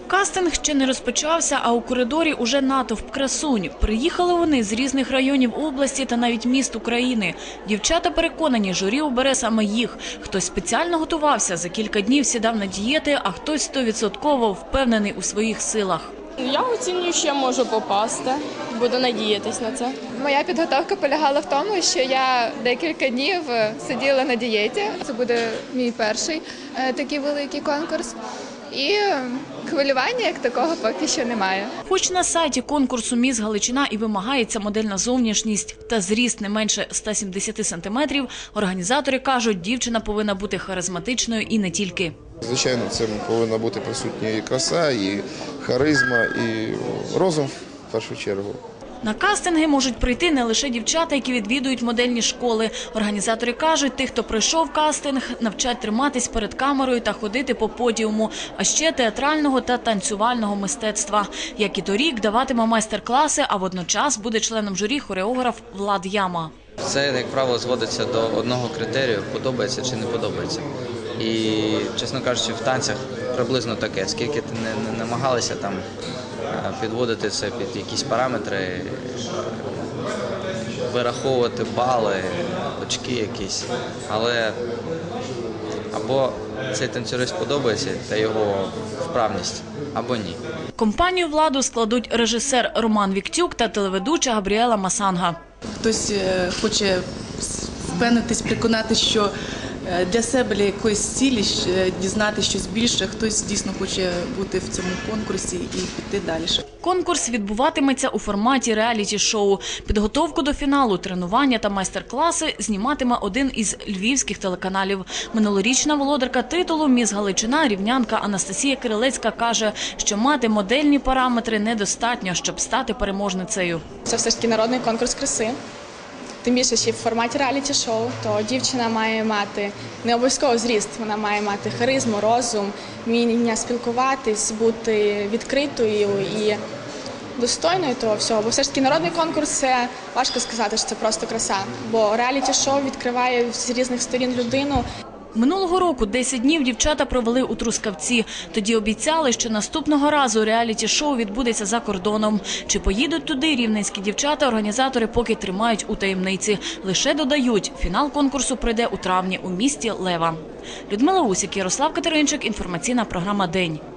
Кастинг ще не розпочався, а у коридорі уже натовп красунь. Приїхали вони з різних районів області та навіть міст України. Дівчата переконані, журі обере саме їх. Хтось спеціально готувався, за кілька днів сідав на дієти, а хтось 100% впевнений у своїх силах. Я оцінюю, що я можу попасти. Буду надіятись на це. Моя підготовка полягала в тому, що я декілька днів сиділа на дієті. Це буде мій перший такий великий конкурс. І хвилювання як такого поки що немає. Хоч на сайті конкурсу «Міс Галичина» і вимагається модельна зовнішність та зріст не менше 170 сантиметрів, організатори кажуть, дівчина повинна бути харизматичною і не тільки. Звичайно, це повинна бути присутня і краса, і харизма, і розум в першу чергу. На кастинги можуть прийти не лише дівчата, які відвідують модельні школи. Організатори кажуть, тих, хто пройшов кастинг, навчать триматись перед камерою та ходити по подіуму, а ще театрального та танцювального мистецтва. Як і торік, даватиме майстер-класи, а водночас буде членом журі хореограф Влад Яма. Це, як правило, зводиться до одного критерію – подобається чи не подобається. І, чесно кажучи, в танцях приблизно таке. Скільки ти не намагалися там підводити це під якісь параметри, вираховувати бали, очки якісь. Але або цей танцюрист подобається та його вправність, або ні. Компанію Владу складуть режисер Роман Віктюк та телеведуча Габріела Масанга. Хтось хоче впевнитись, переконати, що для себе, для якоїсь цілі, дізнати щось більше, хтось дійсно хоче бути в цьому конкурсі і піти далі. Конкурс відбуватиметься у форматі реаліті-шоу. Підготовку до фіналу, тренування та майстер-класи зніматиме один із львівських телеканалів. Минулорічна володарка титулу «Міс Галичина» рівнянка Анастасія Кирилецька каже, що мати модельні параметри недостатньо, щоб стати переможницею. Це все ж таки народний конкурс краси. Тим більше, ще в форматі реаліті-шоу, то дівчина має мати не обов'язково зріст, вона має мати харизму, розум, вміння спілкуватись, бути відкритою і достойною того всього. Бо все ж таки народний конкурс – це важко сказати, що це просто краса. Бо реаліті-шоу відкриває з різних сторін людину. Минулого року 10 днів дівчата провели у Трускавці. Тоді обіцяли, що наступного разу реаліті-шоу відбудеться за кордоном. Чи поїдуть туди рівненські дівчата, організатори поки тримають у таємниці. Лише додають, фінал конкурсу пройде у травні у місті Лева. Людмила Усік, Ярослав Катеринчик, інформаційна програма «День».